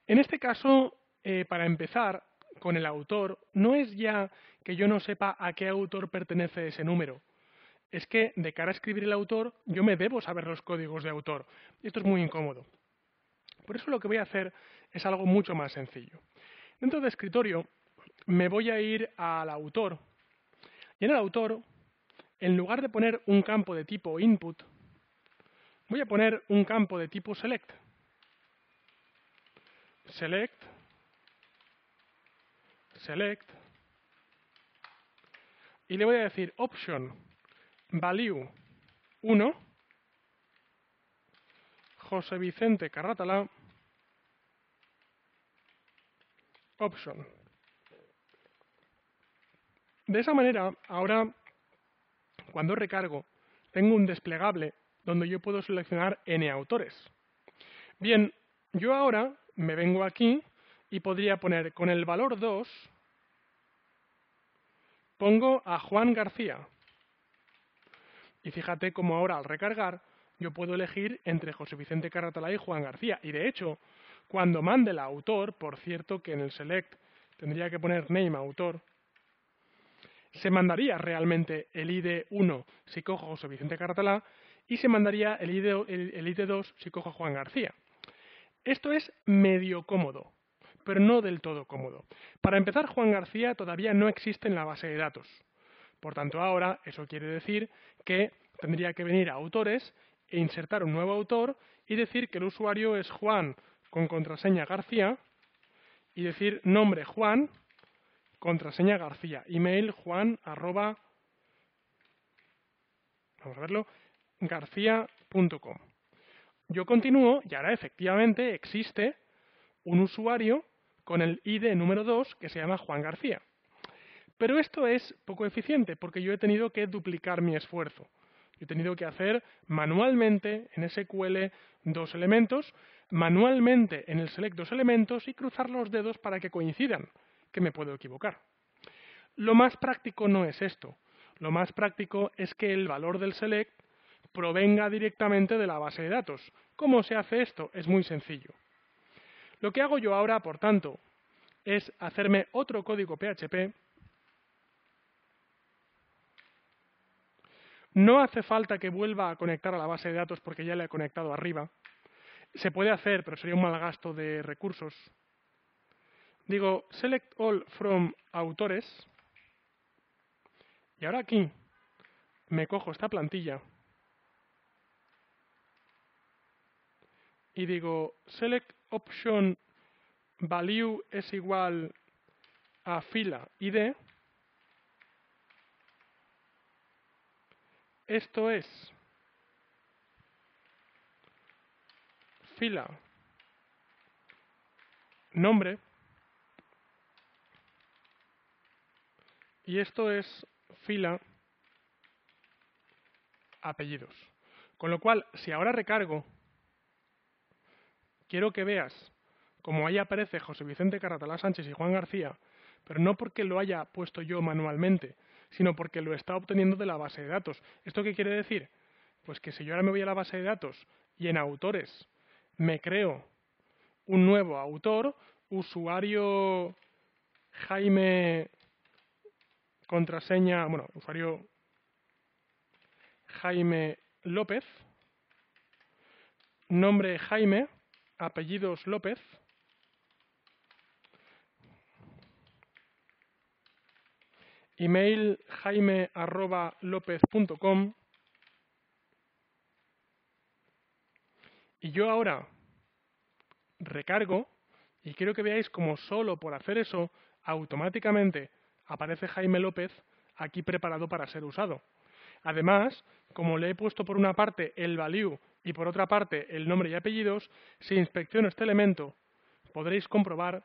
En este caso, para empezar con el autor, no es ya que yo no sepa a qué autor pertenece ese número. Es que de cara a escribir el autor, yo me debo saber los códigos de autor. Y esto es muy incómodo. Por eso lo que voy a hacer es algo mucho más sencillo. Dentro de escritorio, me voy a ir al autor. Y en el autor, en lugar de poner un campo de tipo input, voy a poner un campo de tipo select. Select, select, y le voy a decir option value 1, José Vicente Carratalá, option. De esa manera, ahora, cuando recargo, tengo un desplegable donde yo puedo seleccionar n autores. Bien, yo ahora me vengo aquí y podría poner con el valor 2, pongo a Juan García. Y fíjate cómo ahora al recargar yo puedo elegir entre José Vicente Carratalá y Juan García. Y de hecho, cuando mande el autor, por cierto que en el select tendría que poner name autor, se mandaría realmente el ID 1 si cojo José Vicente Carratalá y se mandaría el ID 2 si cojo Juan García. Esto es medio cómodo, pero no del todo cómodo. Para empezar, Juan García todavía no existe en la base de datos. Por tanto, ahora eso quiere decir que tendría que venir a autores e insertar un nuevo autor y decir que el usuario es Juan con contraseña García y decir nombre Juan, contraseña García, email juan arroba, vamos a verlo, garcía.com. Yo continúo y ahora efectivamente existe un usuario con el ID número 2 que se llama Juan García. Pero esto es poco eficiente porque yo he tenido que duplicar mi esfuerzo. Yo he tenido que hacer manualmente en SQL dos elementos, manualmente en el select dos elementos y cruzar los dedos para que coincidan, que me puedo equivocar. Lo más práctico no es esto. Lo más práctico es que el valor del select provenga directamente de la base de datos. ¿Cómo se hace esto? Es muy sencillo. Lo que hago yo ahora, por tanto, es hacerme otro código PHP. No hace falta que vuelva a conectar a la base de datos porque ya le he conectado arriba. Se puede hacer, pero sería un mal gasto de recursos. Digo select all from autores. Y ahora aquí me cojo esta plantilla y digo select option value es igual a fila id. Esto es fila nombre y esto es fila apellidos. Con lo cual, si ahora recargo, quiero que veas como ahí aparece José Vicente Carratalá Sánchez y Juan García, pero no porque lo haya puesto yo manualmente, sino porque lo está obteniendo de la base de datos. ¿Esto qué quiere decir? Pues que si yo ahora me voy a la base de datos y en autores me creo un nuevo autor, usuario Jaime, contraseña, bueno, usuario Jaime López, nombre Jaime, apellidos López, email jaime@lopez.com, y yo ahora recargo y quiero que veáis como solo por hacer eso automáticamente aparece Jaime López aquí preparado para ser usado. Además, como le he puesto por una parte el value y por otra parte el nombre y apellidos, si inspecciono este elemento podréis comprobar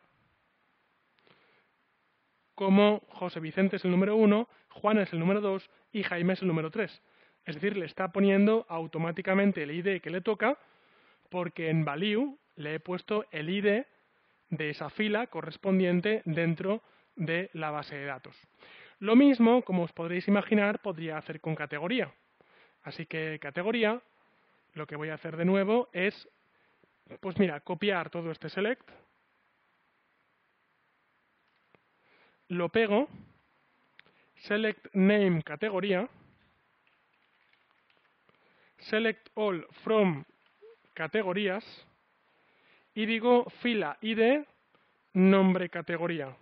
cómo José Vicente es el número 1, Juan es el número 2 y Jaime es el número 3. Es decir, le está poniendo automáticamente el ID que le toca porque en value le he puesto el ID de esa fila correspondiente dentro de la base de datos. Lo mismo, como os podréis imaginar, podría hacer con categoría. Así que categoría, lo que voy a hacer de nuevo es, pues mira, copiar todo este select lo pego, select name categoría, select all from categorías y digo fila id nombre categoría.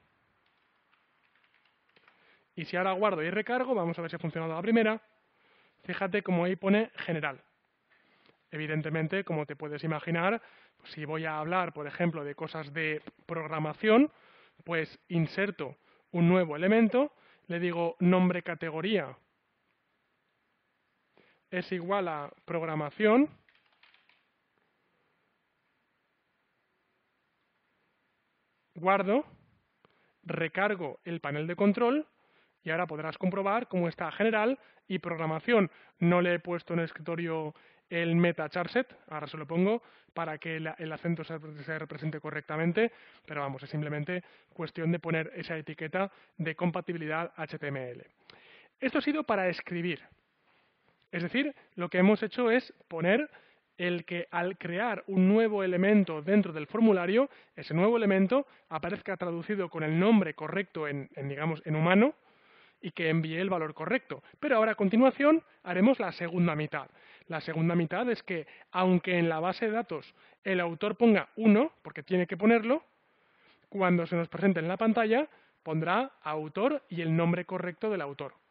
Y si ahora guardo y recargo, vamos a ver si ha funcionado la primera. Fíjate cómo ahí pone general. Evidentemente, como te puedes imaginar, si voy a hablar, por ejemplo, de cosas de programación, pues inserto un nuevo elemento, le digo nombre categoría es igual a programación, guardo, recargo el panel de control y ahora podrás comprobar cómo está general y programación. No le he puesto en el escritorio el meta charset, ahora se lo pongo para que el acento se represente correctamente, pero vamos, es simplemente cuestión de poner esa etiqueta de compatibilidad HTML. Esto ha sido para escribir. Es decir, lo que hemos hecho es poner el que al crear un nuevo elemento dentro del formulario, ese nuevo elemento aparezca traducido con el nombre correcto digamos, en humano y que envíe el valor correcto. Pero ahora a continuación haremos la segunda mitad. La segunda mitad es que, aunque en la base de datos el autor ponga 1, porque tiene que ponerlo, cuando se nos presente en la pantalla pondrá autor y el nombre correcto del autor.